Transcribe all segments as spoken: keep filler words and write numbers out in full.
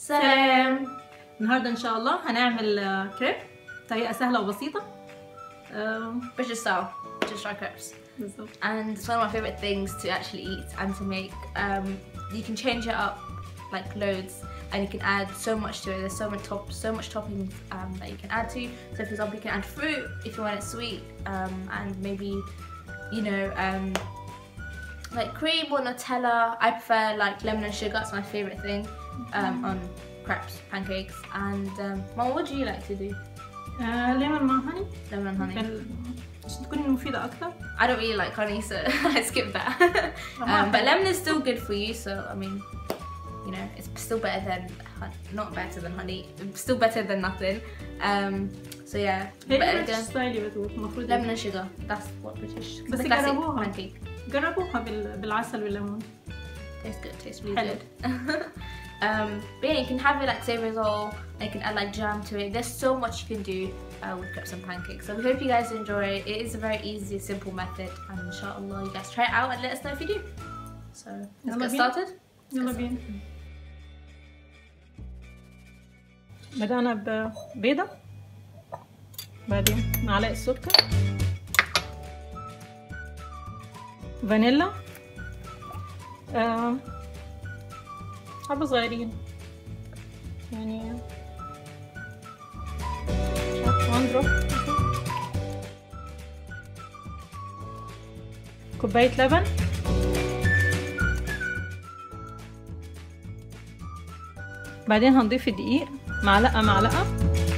سلام. النهارده ان شاء الله هنعمل كريب طريقه سهله وبسيطه. British style, British dry crepes. بالظبط. And it's one of my favorite things to actually eat and to make. Um, you can change it up like loads, and you can add so much to it. There's so much top, so much toppings um, that you can add to. So, for example, you can add fruit if you want it sweet, um, and maybe, you know, um, like cream or Nutella. I prefer like lemon and sugar. It's my favorite thing um, on crepes, pancakes. And um, Mom, what do you like to do? ليمون مع هاني. Lemon and honey. عشان تكون مفيدة أكتر. I don't really like honey, so I skip that. um, but lemon is still good for you, so I mean, you know, it's still better than not better than honey, still better than nothing. Um, so yeah. هي British ستايلي بتقول المفروض. Lemon and sugar. That's what British. بس the classic جربوها. pancake. جربوها بالعسل والليمون. Tastes good. Tastes really Hello. good. um, but yeah, you can have it like savory roll. You can add like jam to it. There's so much you can do uh, with crepes and pancakes. So we hope you guys enjoy it. It is a very easy, simple method, and inshallah you guys try it out and let us know if you do. So let's get started. يلا بينا. بدأنا ببيضة، بعدين معلقة سكر، فانيلا، آه، حبة صغيرين يعني وان دروب، كوباية لبن، بعدين هنضيف الدقيق معلقة معلقة،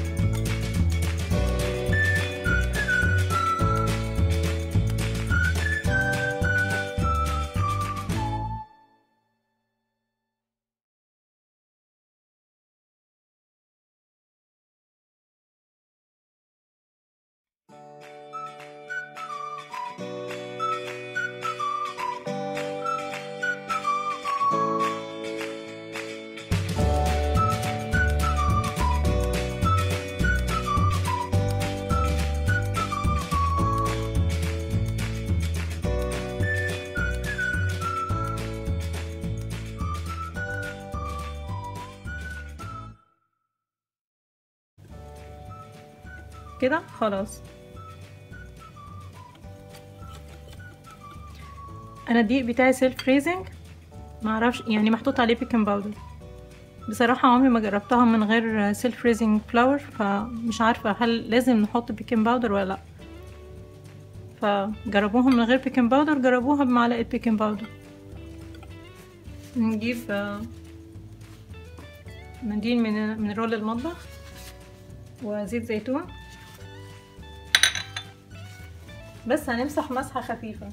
كده خلاص. انا الدقيق بتاعي سيلف فريزنج، معرفش يعني محطوط عليه بيكنج باودر. بصراحة عمري ما جربتها من غير سيلف فريزنج فلاور، فمش عارفة هل لازم نحط بيكنج باودر ولا لا. فجربوها من غير بيكنج باودر، جربوها بمعلقة بيكنج باودر. نجيب منديل من من رول المطبخ وزيت زيتون، بس هنمسح مسحة خفيفة.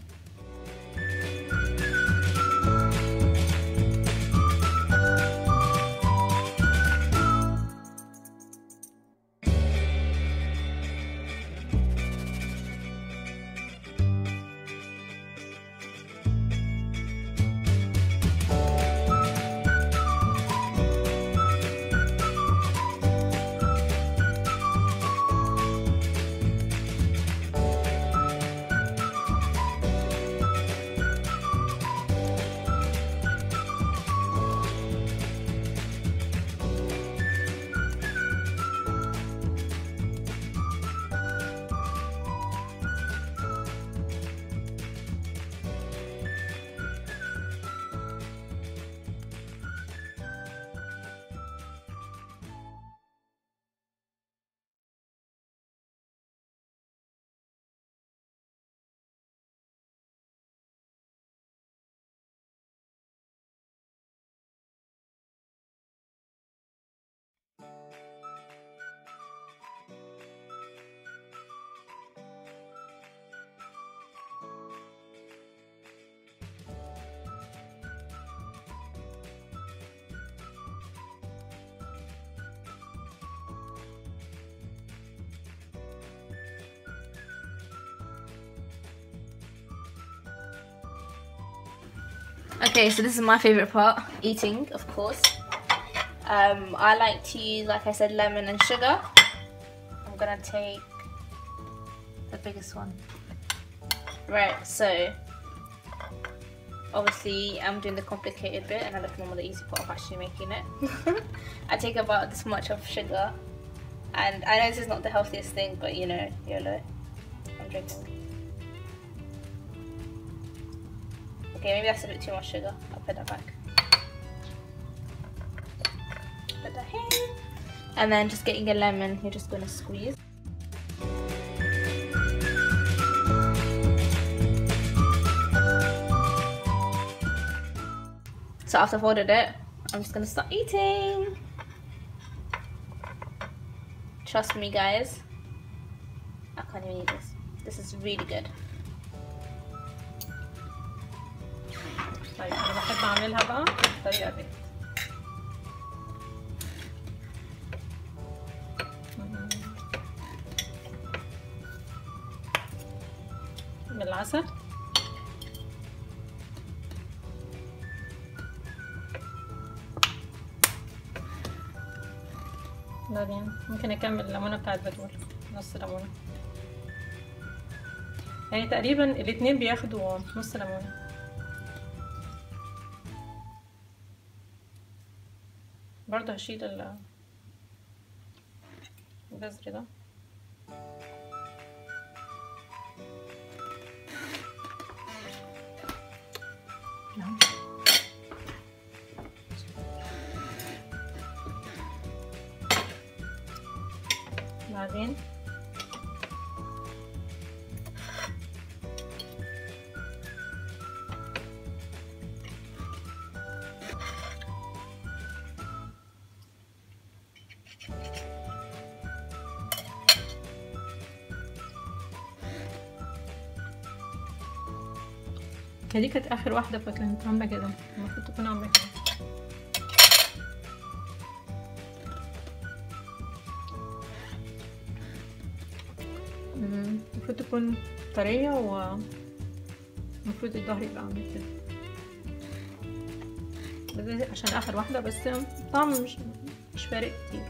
Okay, so this is my favorite part, eating, of course. Um, I like to use, like I said, lemon and sugar. I'm gonna take the biggest one. Right, so obviously I'm doing the complicated bit and I left Mama the easy part of actually making it. I take about this much of sugar, and I know this is not the healthiest thing, but you know, YOLO. I'm drinking. Okay, maybe that's a bit too much sugar. I'll put that back. Put that here. And then just getting a lemon, you're just gonna squeeze. So after I've ordered it, I'm just gonna start eating. Trust me guys, I can't even eat this. This is really good. طيب انا بحب اعملها بقى بالطريقه دي. بالعسل. بعدين ممكن اكمل الليمونه بتاعت بدول، نص ليمونه، يعني تقريبا الاتنين بياخدوا نص ليمونه. برضه هشيل الجزر ده. بعدين دي كانت اخر واحده، فكانت عامله كده، المفروض تكون عامله كده. المفروض تكون طريه، ومفروض الظهر يبقى عامل كده، بس عشان اخر واحده، بس طعم مش مش فارق كتير.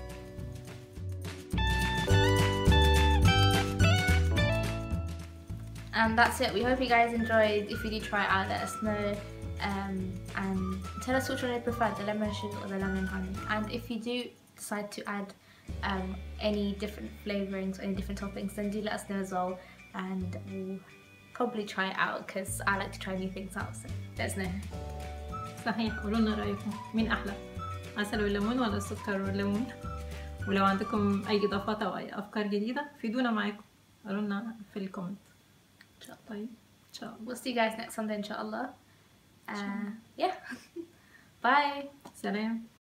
And that's it. We hope you guys enjoyed. If you do try it out, let us know, um, and tell us which one you prefer, the lemon sugar or the lemon honey. And if you do decide to add um, any different flavorings or any different toppings, then do let us know as well, and we'll probably try it out because I like to try new things out. So let us know. صحيح، قولوا لنا رايكم مين احلى، عسل والليمون ولا السكر والليمون؟ ولو عندكم اي اضافات او اي افكار جديده فيدونا معاكم، قولوا لنا في الكومنت. طيب ان شاء الله. We'll see you guys next Sunday inshallah. Uh, yeah. Bye. سلام.